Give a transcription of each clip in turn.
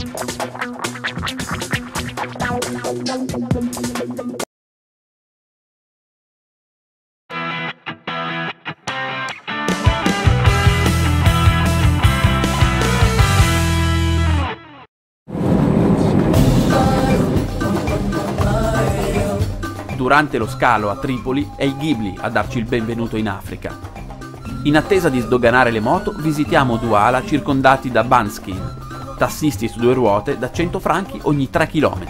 Durante lo scalo a Tripoli è il Ghibli a darci il benvenuto in Africa. In attesa di sdoganare le moto visitiamo Douala circondati da Banskin, tassisti su 2 ruote da 100 franchi ogni 3 km.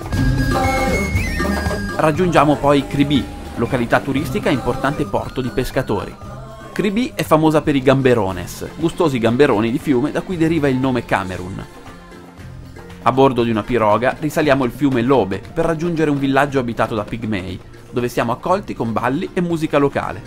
Raggiungiamo poi Kribi, località turistica e importante porto di pescatori. Kribi è famosa per i gamberones, gustosi gamberoni di fiume da cui deriva il nome Camerun. A bordo di una piroga risaliamo il fiume Lobe per raggiungere un villaggio abitato da pigmei, dove siamo accolti con balli e musica locale.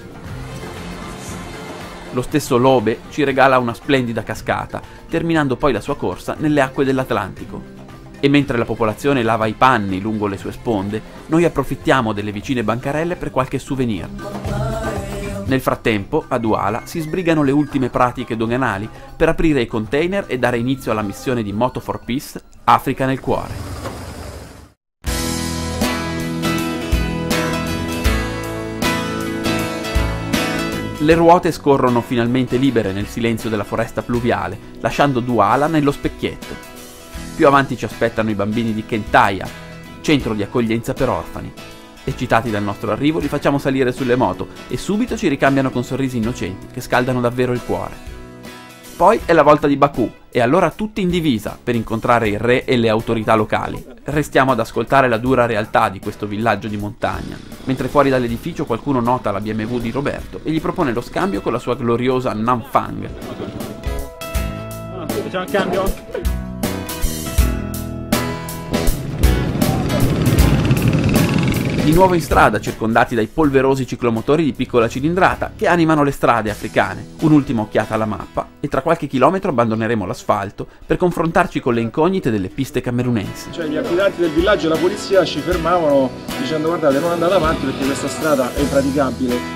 Lo stesso Lobe ci regala una splendida cascata, terminando poi la sua corsa nelle acque dell'Atlantico. E mentre la popolazione lava i panni lungo le sue sponde, noi approfittiamo delle vicine bancarelle per qualche souvenir. Nel frattempo, a Douala si sbrigano le ultime pratiche doganali per aprire i container e dare inizio alla missione di Moto for Peace, Africa nel cuore. Le ruote scorrono finalmente libere nel silenzio della foresta pluviale, lasciando Douala nello specchietto. Più avanti ci aspettano i bambini di Kentaya, centro di accoglienza per orfani. Eccitati dal nostro arrivo, li facciamo salire sulle moto e subito ci ricambiano con sorrisi innocenti che scaldano davvero il cuore. Poi è la volta di Baku e allora tutti in divisa per incontrare il re e le autorità locali. Restiamo ad ascoltare la dura realtà di questo villaggio di montagna, mentre fuori dall'edificio qualcuno nota la BMW di Roberto e gli propone lo scambio con la sua gloriosa Nanfang. Facciamo il cambio? Di nuovo in strada, circondati dai polverosi ciclomotori di piccola cilindrata che animano le strade africane, un'ultima occhiata alla mappa e tra qualche chilometro abbandoneremo l'asfalto per confrontarci con le incognite delle piste camerunesi. Cioè gli abitanti del villaggio e la polizia ci fermavano dicendo guardate non andate avanti perché questa strada è impraticabile.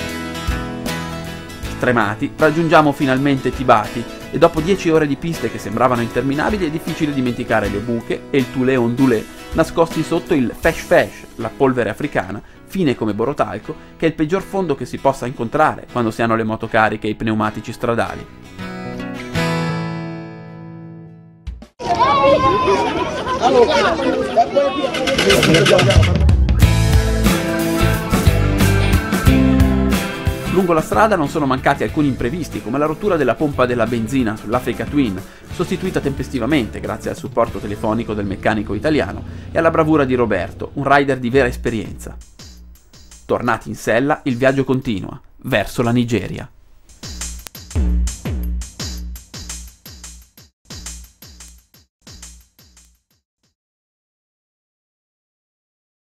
Stremati, raggiungiamo finalmente Tibati e dopo 10 ore di piste che sembravano interminabili è difficile dimenticare le buche e il tulé ondulé nascosti sotto il fesh fesh, la polvere africana, fine come borotalco, che è il peggior fondo che si possa incontrare quando si hanno le moto cariche e i pneumatici stradali. Lungo la strada non sono mancati alcuni imprevisti, come la rottura della pompa della benzina sull'Africa Twin, sostituita tempestivamente grazie al supporto telefonico del meccanico italiano e alla bravura di Roberto, un rider di vera esperienza. Tornati in sella, il viaggio continua, verso la Nigeria.